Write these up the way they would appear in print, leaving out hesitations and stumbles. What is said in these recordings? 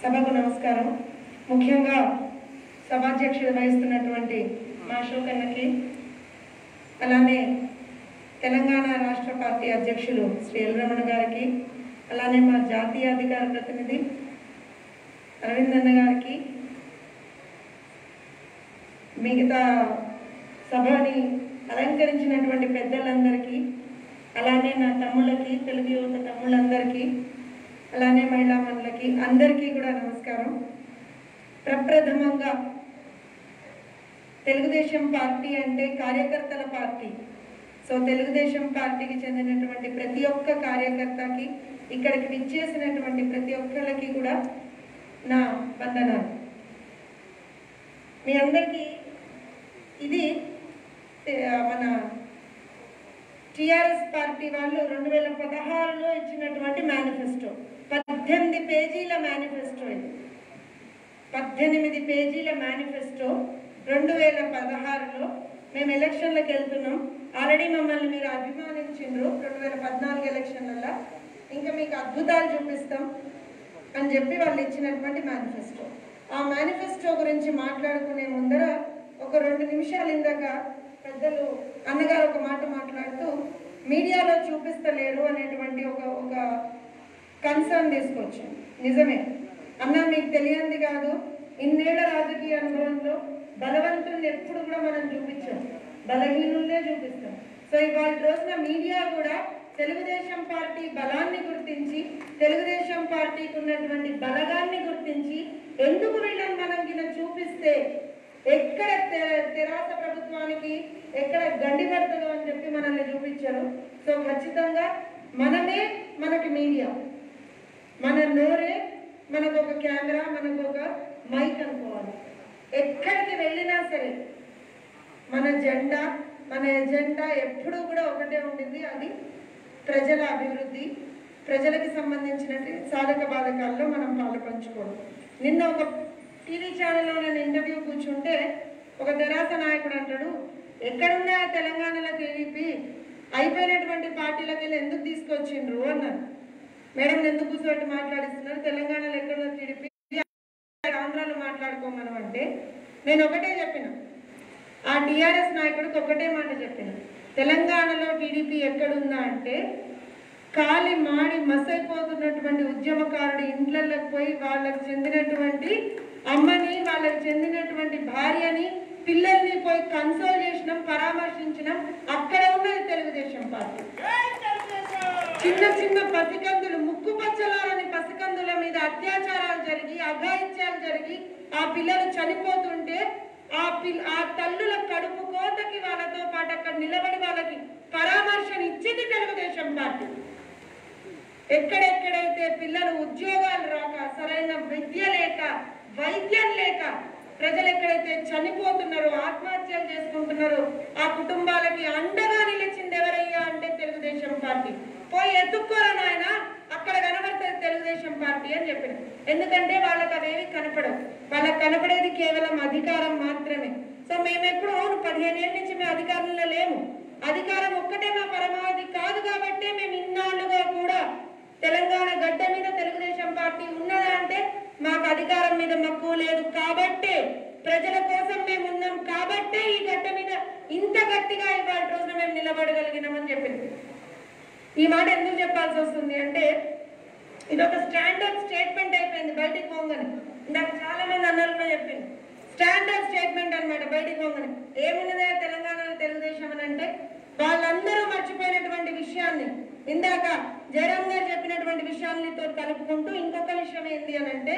సభకు నమస్కారం. ముఖ్యంగా సభాధ్యక్షత వహిస్తున్నటువంటి మా అశోకన్నకి, అలానే తెలంగాణ రాష్ట్ర పార్టీ అధ్యక్షులు శ్రీ ఎల్ రమణ గారికి, అలానే మా జాతీయ అధికార ప్రతినిధి అరవింద్ అన్న గారికి, మిగతా సభని అలంకరించినటువంటి పెద్దలందరికీ, అలానే నా తమ్ముళ్ళకి, తెలుగు యువత తమ్ముళ్ళందరికీ, అలానే మహిళా మనులకి అందరికీ కూడా నమస్కారం. ప్రప్రథమంగా తెలుగుదేశం పార్టీ అంటే కార్యకర్తల పార్టీ. సో తెలుగుదేశం పార్టీకి చెందినటువంటి ప్రతి ఒక్క కార్యకర్తకి, ఇక్కడికి విచ్చేసినటువంటి ప్రతి ఒక్కరికి కూడా నా వందనాలు. మీ అందరికీ ఇది మన టిఆర్ఎస్ పార్టీ వాళ్ళు 2016లో ఇచ్చినటువంటి మేనిఫెస్టో. 18 పేజీల మేనిఫెస్టో. ఇది 18 పేజీల మేనిఫెస్టో 2016లో మేము ఎలక్షన్లకు వెళ్తున్నాం. ఆల్రెడీ మమ్మల్ని మీరు అభిమానించిండ్రు 2014 ఎలక్షన్లలో. ఇంకా మీకు అద్భుతాలు చూపిస్తాం అని చెప్పి వాళ్ళు ఇచ్చినటువంటి మేనిఫెస్టో. ఆ మేనిఫెస్టో గురించి మాట్లాడుకునే ముందర ఒక 2 నిమిషాలు ఇందాక పెద్దలు అన్నగారు ఒక మాట మాట్లాడుతూ మీడియాలో చూపిస్తలేరు అనేటువంటి ఒక కన్సర్న్ తీసుకొచ్చాను. నిజమే అన్న, మీకు తెలియంది కాదు, ఇన్నేళ్ల రాజకీయ అనుభవంలో బలవంతుల్ని ఎప్పుడు కూడా మనం చూపించాం, బలహీనుల్నే చూపిస్తాం. సో ఇవాళ రోజున మీడియా కూడా తెలుగుదేశం పార్టీ బలాన్ని గుర్తించి, తెలుగుదేశం పార్టీకి ఉన్నటువంటి బలగాన్ని గుర్తించి, ఎందుకు వీళ్ళని మనం గిన చూపిస్తే ఎక్కడ తెరాస ప్రభుత్వానికి ఎక్కడ గండి పడుతుందో అని చెప్పి మనల్ని చూపించారు. సో ఖచ్చితంగా మనమే మనకి మీడియా, మన నోరే మనకు ఒక కెమెరా, మనకు ఒక మైక్ అనుకోవాలి. ఎక్కడికి వెళ్ళినా సరే మన జెండా, మన ఎజెండా ఎప్పుడూ కూడా ఒకటే ఉండింది. అది ప్రజల అభివృద్ధి, ప్రజలకు సంబంధించినటువంటి సాధక బాధకాల్లో మనం పాలుపంచుకోవడం. నిన్న ఒక టీవీ ఛానల్లో నేను ఇంటర్వ్యూ కూర్చుంటే ఒక తెరాస నాయకుడు అంటాడు, ఎక్కడున్నా తెలంగాణలో టీడీపీ అయిపోయినటువంటి పార్టీలకు వెళ్ళి ఎందుకు తీసుకొచ్చిండ్రు అన్నారు. మేడం ఎందుకు కూర్చోబెట్టి మాట్లాడిస్తున్నారు, తెలంగాణలో ఎక్కడున్న టీడీపీ, ఆంధ్రాలో మాట్లాడుకోమనం అంటే నేను ఒకటే చెప్పిన, ఆ టీఆర్ఎస్ నాయకుడికి ఒకటే మాట చెప్పిన, తెలంగాణలో టీడీపీ ఎక్కడుందా అంటే కాలి మాడి మసైపోతున్నటువంటి ఉద్యమకారుడి ఇంట్లకి పోయి వాళ్ళకి చెందినటువంటి అమ్మని, వాళ్ళకి చెందినటువంటి భార్యని, పిల్లల్ని పోయి కన్సోల్ చేసినాం, పరామర్శించినాం. అక్కడ ఉన్నది తెలుగుదేశం పార్టీ. చిన్న చిన్న పసికందులు, ముక్కు పచ్చలారని పసికందుల మీద అత్యాచారాలు జరిగి, అఘాయిత్యాలు జరిగి, ఆ పిల్లలు చనిపోతుంటే ఆ తల్లుల కడుపు కోతకి వాళ్ళతో పాటు అక్కడ నిలబడి వాళ్ళకి పరామర్శన ఇచ్చింది తెలుగుదేశం పార్టీ. ఎక్కడెక్కడైతే పిల్లలు ఉద్యోగాలు రాక, సరైన విద్య లేక, వైద్యం లేక ప్రజలు ఎక్కడైతే చనిపోతున్నారో, ఆత్మహత్యలు చేసుకుంటున్నారో, ఆ కుటుంబాలకి అండగా నిలిచింది ఎవరయ్యా అంటే తెలుగుదేశం పార్టీ. పోయి ఎత్తుక్కోరా నాయన, అక్కడ కనబడుతుంది తెలుగుదేశం పార్టీ అని చెప్పిన. ఎందుకంటే వాళ్ళకి అవేవి కనపడవు, వాళ్ళకి కనపడేది కేవలం అధికారం మాత్రమే. సో మేమెప్పుడు 15 ఏళ్ళ నుంచి మేము అధికారంలో లేము. అధికారం ఒక్కటే మా పరమావధి కాదు కాబట్టి మేము ఇన్నాళ్ళుగా కూడా తెలంగాణ గడ్డ మీద తెలుగుదేశం పార్టీ ఉన్నదా అంటే మాకు అధికారం మీద మక్కువ లేదు కాబట్టి, ప్రజల కోసం మేము ఉన్నాం కాబట్టి ఈ గడ్డ మీద ఇంత గట్టిగా ఇవాళ రోజున మేము నిలబడగలిగినామని చెప్పింది. ఈ మాట ఎందుకు చెప్పాల్సి వస్తుంది అంటే ఇది ఒక స్టాండర్డ్ స్టేట్మెంట్ అయిపోయింది బయటికి పోగానే. నాకు చాలా మంది అన్నారని చెప్పింది, స్టాండర్డ్ స్టేట్మెంట్ అనమాట బయటికి పోగానే. ఏమున్నదే తెలంగాణలో తెలుగుదేశం అని అంటే వాళ్ళందరూ మర్చిపోయినటువంటి విషయాన్ని ఇందాక జయరాం గారు చెప్పినటువంటి విషయాలతో కలుపుకుంటూ ఇంకొక విషయం ఏంటి అని అంటే,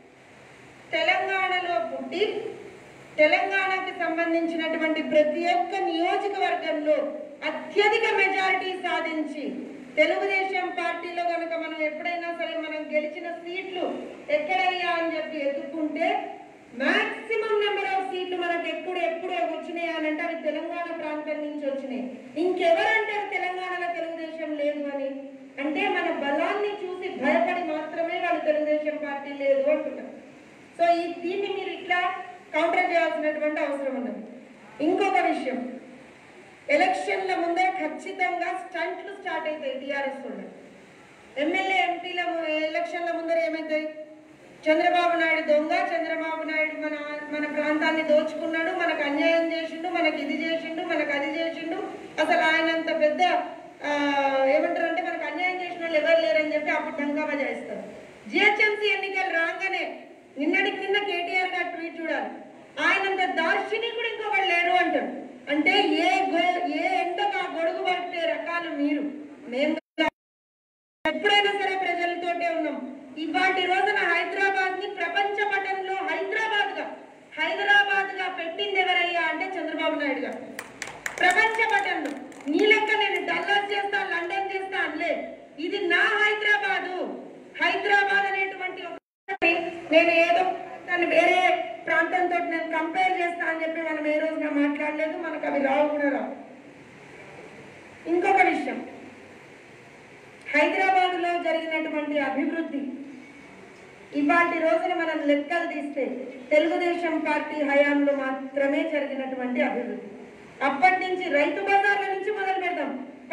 తెలంగాణలో పుట్టి తెలంగాణకు సంబంధించినటువంటి ప్రతి ఒక్క నియోజకవర్గంలో అత్యధిక మెజారిటీ సాధించి తెలుగుదేశం పార్టీలో కనుక మనం ఎప్పుడైనా సరే మనం గెలిచిన సీట్లు ఎక్కడయ్యా అని చెప్పి ఎత్తుకుంటే మాక్సిమం నెంబర్ ఆఫ్ సీట్లు మనకు ఎప్పుడు వచ్చినాయి అని అంటే అవి తెలంగాణ ప్రాంతం నుంచి వచ్చినాయి. ఇంకెవరంటారు తెలంగాణలో తెలుగుదేశం లేదు అని అంటే మన బలాన్ని చూసి భయపడి మాత్రమే వాళ్ళు తెలుగుదేశం పార్టీ లేదు అంటున్నారు. సో దీన్ని మీరు ఇట్లా కౌంటర్ చేయాల్సినటువంటి అవసరం ఉన్నది. ఇంకొక విషయం, ఎలక్షన్ల ముందే ఖచ్చితంగా స్టంట్లు స్టార్ట్ అవుతాయి టీఆర్ఎస్ వాళ్ళు. ఎమ్మెల్యే ఎంపీల ఎలక్షన్ల ముందర ఏమవుతాయి, చంద్రబాబు నాయుడు దొంగ, చంద్రబాబు నాయుడు మన ప్రాంతాన్ని దోచుకున్నాడు, మనకు అన్యాయం చేసిండు, మనకి ఇది చేసిండు, మనకు అది చేసిండు, అసలు ఆయనంత పెద్ద ఏమంటారు అంటే మనకు అన్యాయం చేసిన వాళ్ళు ఎవరు లేరని చెప్పి అప్పుడు డంకాబా చేస్తారు. జిహెచ్ఎంసీ ఎన్నికలు రాగానే నిన్నటికి నిన్న కేటీఆర్ గారు ట్వీట్ చూడాలి, ఆయనంత దార్శనికుడు ఇంకొకళ్ళు లేరు అంటారు. అంటే ఏ ఎండకు ఆ గొడుగు పట్టే రకాలు మీరు. మేము ఎప్పుడైనా సరే ప్రజలతోటే ఉన్నాం. ఇవాటి రోజున హైదరాబాద్ ని ప్రపంచ పటంలో హైదరాబాద్ గా పెట్టింది ఎవరయ్యా అంటే చంద్రబాబు నాయుడు గారు. ప్రపంచ పటంలో నీ లెక్క నేను డల్లాస్ చేస్తా, లండన్ చేస్తా అనలే. ఇది నా హైదరాబాద్ అనేటువంటి నేను ఏదో దాన్ని వేరే ప్రాంతంతో నేను కంపేర్ చేస్తా అని చెప్పి మనం ఏ రోజున మాట్లాడలేదు. మనకు అవి రావు కూడా రావు. ఇంకొక విషయం, హైదరాబాద్ లో జరిగినటువంటి అభివృద్ధి ఇవాటి రోజున మనం లెక్కలు తీస్తే తెలుగుదేశం పార్టీ హయాంలో మాత్రమే జరిగినటువంటి అభివృద్ధి. అప్పటి నుంచి రైతు బజార్ల నుంచి మొదలు పెడతాం.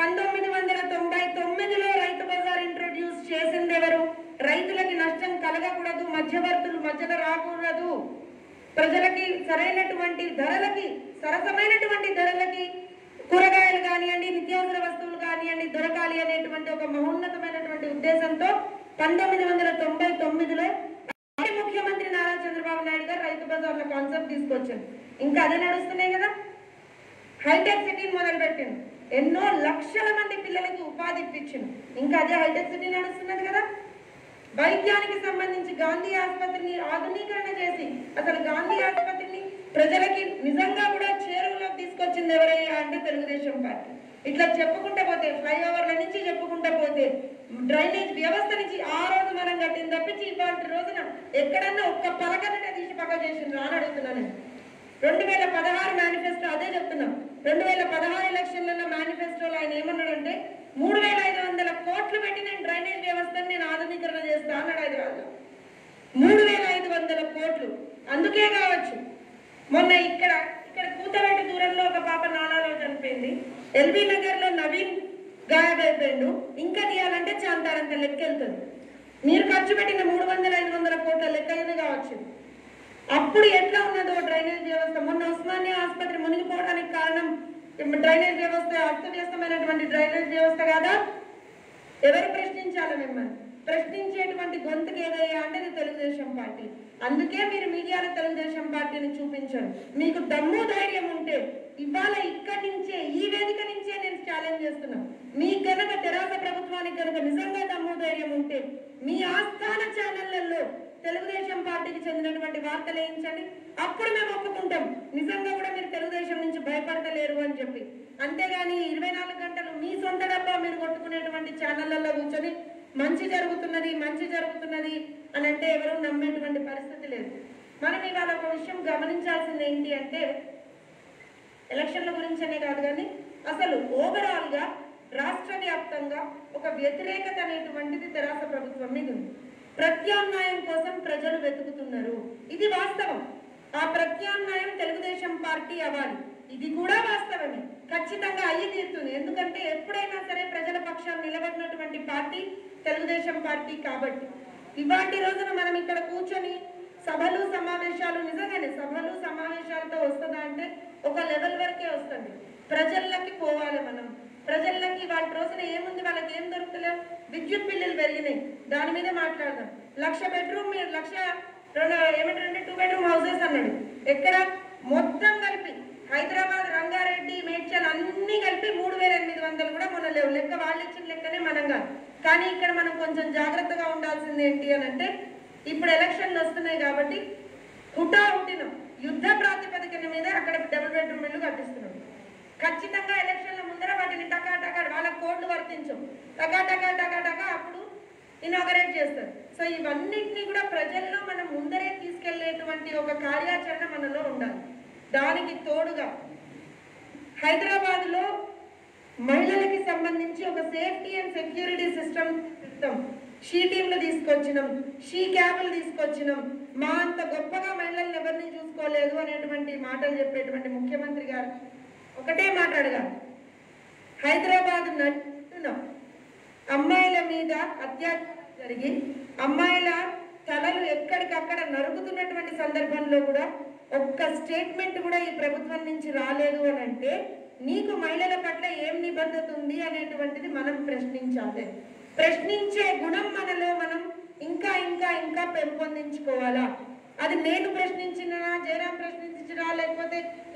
1999లో రైతు బజార్ ఇంట్రొడ్యూస్ చేసింది ఎవరు? రైతులకి నష్టం కలగకూడదు, మధ్యవర్తులు మధ్యలో రాకూడదు, ప్రజలకి సరైనటువంటి ధరలకి, సరసమైనటువంటి ధరలకి కూరగాయలు కానివ్వండి, నిత్యావసర వస్తువులు కానివ్వండి దొరకాలి అనేటువంటి ఒక మహోన్నతమైనటువంటి ఉద్దేశంతో 1999లో ముఖ్యమంత్రి నారా చంద్రబాబు నాయుడు గారు రైతు బజార్ల కాన్సెప్ట్ తీసుకొచ్చారు. ఇంకా అదే నడుస్తున్నాయి కదా. హైటెక్ సిటీని మొదలుపెట్టింది, ఎన్నో లక్షల మంది పిల్లలకి ఉపాధి ఇప్పించింది. ఇంకా అదే హైటెక్ సిటీ నడుస్తున్నది కదా. వైద్యానికి సంబంధించి గాంధీ ఆసుపత్రిని ఆధునీకరణ చేసి అసలు గాంధీ ఆసుపత్రిని ప్రజలకి నిజంగా కూడా చేరువలోకి తీసుకొచ్చింది ఎవరయ్యా అంటే తెలుగుదేశం పార్టీ. ఇట్లా చెప్పుకుంటూ పోతే ఫ్లైఓవర్ల నుంచి చెప్పుకుంటూ పోతే డ్రైనేజ్ వ్యవస్థ నుంచి ఆ రోజు మనం కట్టింది తప్పించి ఇవాళ రోజున ఎక్కడన్నా ఒక్క పలకననే తీసి పక్క చేసింది అని అడుగుతున్నాను. 2016 మేనిఫెస్టో అదే చెప్తున్నాం. 2016 ఎలక్షన్లలో మేనిఫెస్టోలో ఆయన ఏమన్నాడంటే 3500 కోట్లు పెట్టి నేను డ్రైనేజ్ వ్యవస్థను నేను ఆధునీకరణ చేస్తా అన్నాడు హైదరాబాద్లో. 3500 కోట్లు. అందుకే కావచ్చు మొన్న ఇక్కడ కూతవేట దూరంలో ఒక పాప నాలాలో చనిపోయింది, ఎల్బీ నగర్ లో నవీన్ గాయమైపోయిండు, ఇంకా తీయాలంటే చాంతారంత లెక్క వెళ్తుంది. మీరు ఖర్చు పెట్టిన 300-500 కోట్ల లెక్కనే కావచ్చు. అప్పుడు ఎట్లా ఉన్నదో డ్రైనేజ్ వ్యవస్థ, మొన్న ఉస్మానియా ఆసుపత్రి మునిగిపోవడానికి కారణం డ్రైనేజ్ వ్యవస్థ, అస్తవ్యస్తమైనటువంటి డ్రైనేజ్ వ్యవస్థ కాదా? ఎవరు ప్రశ్నించాలి మిమ్మల్ని? ప్రశ్నించేటువంటి గొంతుకు ఏదయ్యా అంటే తెలుగుదేశం పార్టీ. అందుకే మీరు మీడియాలో తెలుగుదేశం పార్టీని చూపించరు. మీకు దమ్ము ధైర్యం ఉంటే ఇవాళ ఇక్కడి నుంచే, ఈ వేదిక నుంచే నేను ఛాలెంజ్ చేస్తున్నాను. మీ కనుక తెరాస ప్రభుత్వానికి కనుక నిజంగా దమ్ము ధైర్యం ఉంటే మీ ఆస్థాన ఛానళ్లలో తెలుగుదేశం పార్టీకి చెందినటువంటి వార్తలు వేయించండి. అప్పుడు మేము ఒప్పుకుంటాం నిజంగా కూడా మీరు తెలుగుదేశం నుంచి భయపడతలేరు అని చెప్పి. అంతేగాని 24 గంటలు మీ సొంత డబ్బా మీరు కొట్టుకునేటువంటి ఛానళ్లలో కూర్చొని మంచి జరుగుతున్నది అని అంటే ఎవరు నమ్మేటువంటి పరిస్థితి లేదు. మనం ఇవాళ ఒక విషయం గమనించాల్సింది ఏంటి అంటే ఎలక్షన్ల గురించనే కాదు కానీ అసలు ఓవరాల్ గా రాష్ట్ర వ్యాప్తంగా ఒక వ్యతిరేకత అనేటువంటిది తెరాస ప్రభుత్వం మీద ఉంది. ప్రత్యామ్నాయం కోసం ప్రజలు వెతుకుతున్నారు, ఇది వాస్తవం. ఆ ప్రత్యామ్నాయం తెలుగుదేశం పార్టీ అవ్వాలి, ఇది కూడా వాస్తవమే, ఖచ్చితంగా అయ్యి తీరుతుంది. ఎందుకంటే ఎప్పుడైనా సరే ప్రజల పక్షాన్ని నిలబడినటువంటి పార్టీ తెలుగుదేశం పార్టీ. కాబట్టి ఇవాటి రోజున మనం ఇక్కడ కూర్చొని సభలు సమావేశాలు, నిజంగానే సభలు సమావేశాలతో వస్తుందా అంటే ఒక లెవెల్ వరకే వస్తుంది. ప్రజల్లోకి పోవాలి మనం. ప్రజల్లోకి వాళ్ళ రోజున ఏముంది, వాళ్ళకి ఏం దొరుకుతలే, విద్యుత్ బిల్లులు పెరిగినాయి, దాని మీద మాట్లాడదాం. 1,00,000 బెడ్రూమ్, 2 బెడ్రూమ్ హౌసెస్ అన్నాడు. ఎక్కడ మొత్తం కలిపి హైదరాబాద్, రంగారెడ్డి, మేడ్చల్ అన్ని కలిపి 3,800 కూడా మొన్న లేవు. లెక్క వాళ్ళు ఇచ్చిన లెక్కనే మనం కాదు. కానీ ఇక్కడ మనం కొంచెం జాగ్రత్తగా ఉండాల్సింది ఏంటి అని అంటే ఇప్పుడు ఎలక్షన్లు వస్తున్నాయి కాబట్టి హుటాహుటిన యుద్ధ ప్రాతిపదికన మీద అక్కడ డబుల్ బెడ్రూమ్ ఇల్లు కట్టిస్తున్నాం. ఖచ్చితంగా ఎలక్షన్ల ముందర వాటిని టకా వాళ్ళ కోడ్లు వర్తించం, టకా అప్పుడు ఇనాగరేట్ చేస్తారు. సో ఇవన్నిటినీ కూడా ప్రజల్లో మనం ముందరే తీసుకెళ్లేటువంటి ఒక కార్యాచరణ మనలో ఉండాలి. దానికి తోడుగా హైదరాబాద్ లో మహిళలకి సంబంధించి ఒక safety and security system she టీంలు తీసుకొచ్చినాం, షీ క్యాబ్లు తీసుకొచ్చినాం. మా అంత గొప్పగా మహిళలను ఎవరిని చూసుకోలేదు అనేటువంటి మాటలు చెప్పేటువంటి ముఖ్యమంత్రి గారు ఒకటే మాట్లాడగారు, హైదరాబాద్ నడుస్తున్నాం, అమ్మాయిల మీద అత్యాచారం జరిగి అమ్మాయిల తలలు ఎక్కడికక్కడ నరుగుతున్నటువంటి సందర్భంలో కూడా ఒక్క స్టేట్మెంట్ కూడా ఈ ప్రభుత్వం నుంచి రాలేదు అని అంటే నీకు మహిళల పట్ల ఏం నిబద్ధత ఉంది అనేటువంటిది మనం ప్రశ్నించాలి. ప్రశ్నించే గుణం మనలో మనం ఇంకా ఇంకా ఇంకా పెంపొందించుకోవాలా. అది నేను ప్రశ్నించినా, జయరాం ప్రశ్నించినా, లేకపోతే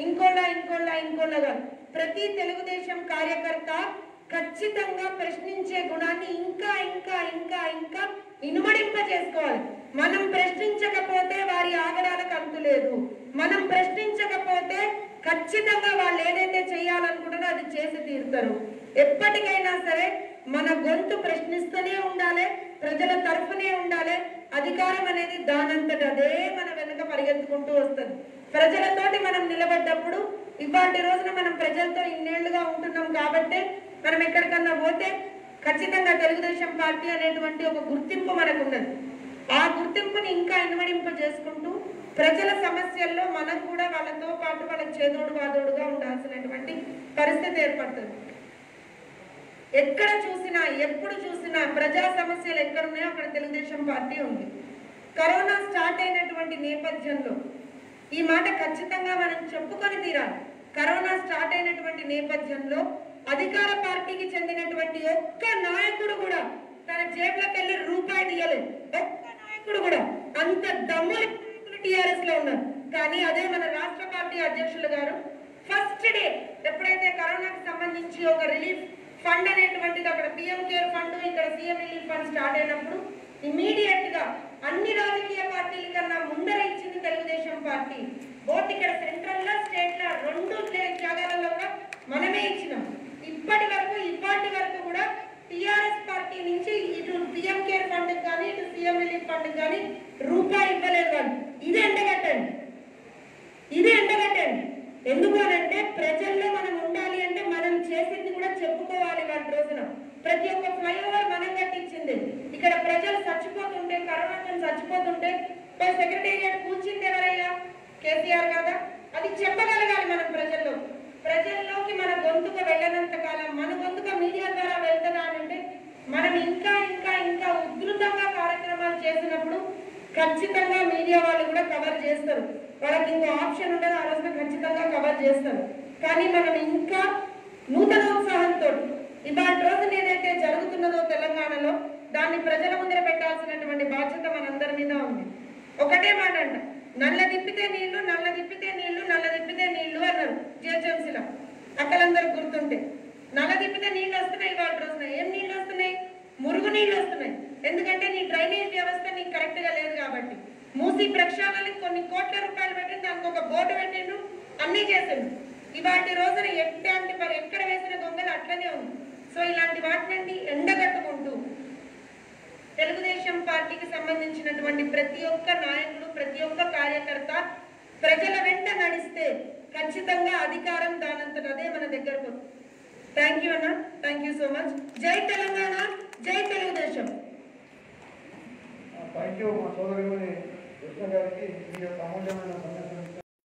ఇంకోలా ప్రతి తెలుగుదేశం కార్యకర్త ఖచ్చితంగా ప్రశ్నించే గుణాన్ని ఇంకా ఇంకా ఇంకా ఇంకా ఇనుమడింప చేసుకోవాలి. మనం ప్రశ్నించకపోతే వారి ఆగడాలకు అంతు లేదు. మనం ప్రశ్నించకపోతే ఖచ్చితంగా వాళ్ళు ఏదైతే చేయాలనుకుంటారో అది చేసి తీరుతారు. ఎప్పటికైనా సరే మన గొంతు ప్రశ్నిస్తూనే ఉండాలి, ప్రజల తరఫునే ఉండాలి. అధికారం అనేది దానంతట అదే మన వెనుక పరిగెత్తుకుంటూ వస్తుంది. ప్రజలతోటి మనం నిలబడ్డప్పుడు ఇవాటి రోజున మనం ప్రజలతో ఇన్నేళ్లుగా ఉంటున్నాం కాబట్టి మనం ఎక్కడికన్నా పోతే ఖచ్చితంగా తెలుగుదేశం పార్టీ అనేటువంటి ఒక గుర్తింపు మనకు ఉన్నది. ఆ గుర్తింపుని ఇంకా ఇన్వడింప చేసుకుంటూ ప్రజల సమస్యల్లో మనం కూడా వాళ్ళతో పాటు వాళ్ళ చేదోడు వాదోడుగా ఉండాల్సినటువంటి పరిస్థితి ఏర్పడుతుంది. ఎక్కడ చూసినా ఎప్పుడు చూసినా ప్రజా సమస్యలు ఎక్కడున్నాయో అక్కడ తెలుగుదేశం పార్టీ ఉంది. కరోనా స్టార్ట్ అయినటువంటి నేపథ్యంలో ఈ మాట ఖచ్చితంగా మనం చెప్పుకొని తీరాలి. కరోనా స్టార్ట్ అయినటువంటి నేపథ్యంలో అధికార పార్టీకి చెందినటువంటి ఒక్క నాయకుడు కూడా తన జేబులోకి వెళ్ళి రూపాయి తీయలేదు. ఒక్క నాయకుడు కూడా. అంత దమ్ములు టీఆర్ఎస్ లో ఉన్నారు. కానీ అదే మన రాష్ట్ర పార్టీ అధ్యక్షులు గారు ఫస్ట్ డే ఎప్పుడైతే కరోనాకు సంబంధించి ఒక రిలీఫ్ ఫండ్ అనేటువంటిది అక్కడ పిఎం కేర్ ఫండ్, ఇక్కడ సీఎం రిలీఫ్ ఫండ్ స్టార్ట్ అయినప్పుడు ఇమీడియట్ గా అన్ని రాజకీయ పార్టీల కన్నా ముందర ఇచ్చింది తెలుగుదేశం పార్టీ. బోత్ ఇక్కడ సెంట్రల్ లో స్టేట్ లో రెండు జాగాలలో కూడా మనమే ఇచ్చినాం. ఇప్పటి వరకు కూడా టిఆర్ఎస్ పార్టీ నుంచి ఇటు పిఎం కేర్ ఫండ్ కానీ ఇటు సీఎం రిలీఫ్ ఫండ్ కానీ రూపాయి ఇవ్వలేదు వాళ్ళు. ఇది ఎండగట్టండి. ఎందుకు అనంటే ప్రజల్లో మనం ఉండాలి అంటే మనం చేసింది కూడా చెప్పుకోవాలి. వాళ్ళ రోజున ప్రతి ఒక్క ఫ్లైఓవర్ మనం కట్టించింది. ఇక్కడ ప్రజలు చచ్చిపోతుంటే, కరోనాతో చచ్చిపోతుంటే సెక్రటేరియట్ కూర్చింది ఎవరయ్యా? కేసీఆర్ కదా. అది చెప్పగలగాలి మనం ప్రజల్లోకి మన గొంతుకు వెళ్ళనంత కాలం, మన గొంతుక మీడియా ద్వారా వెళ్తుందా అంటే మనం ఇంకా ఇంకా ఇంకా ఉధృతంగా కార్యక్రమాలు చేసినప్పుడు ఖచ్చితంగా మీడియా వాళ్ళు కూడా కవర్ చేస్తారు. వాళ్ళకి ఇంకో ఆప్షన్ ఉండదు. ఆ రోజున ఖచ్చితంగా కవర్ చేస్తారు. కానీ మనం ఇంకా నూతన ఉత్సాహంతో ఇవాళ రోజున ఏదైతే జరుగుతున్నదో తెలంగాణలో దాన్ని ప్రజల ముందర పెట్టాల్సినటువంటి బాధ్యత మనందరి మీద ఉంది. ఒకటే మాట అంట, నల్ల తిప్పితే నీళ్లు అన్నారు జిహెచ్ఎంసీలో. అక్కలందరూ గుర్తుంటే నల్ల తిప్పితే నీళ్లు వస్తున్నాయి. ఇవాళ రోజున ఏం నీళ్లు వస్తున్నాయి? మురుగు నీళ్లు వస్తున్నాయి. ఎందుకంటే నీ డ్రైనేజ్ వ్యవస్థ నీకు కరెక్ట్ గా లేదు కాబట్టి. మూసి ప్రక్షాళనకి కొన్ని కోట్ల రూపాయలు పెట్టింది, దానికి ఒక బోర్డు పెట్టిండు, అన్ని చేసిండు. ఇవాటి రోజున ఎక్కడ వేసిన గొంగలు అట్లనే ఉంది. సో ఇలాంటి వాటిని ఎండగట్టుకుంటూ తెలుగుదేశం పార్టీకి సంబంధించినటువంటి ప్రతి ఒక్క నాయకుడు, ప్రతి ఒక్క కార్యకర్త ప్రజల వెంట నడిస్తే ఖచ్చితంగా అధికారం దానంతట అదే మన దగ్గరకు. థ్యాంక్ యూ అన్న, థ్యాంక్ యూ సో మచ్. జై తెలంగాణ, జై తెలుగుదేశం. థ్యాంక్ యూ మా సోదరుని కృష్ణ గారికి మీ యొక్క అమూల్యమైన సందేశం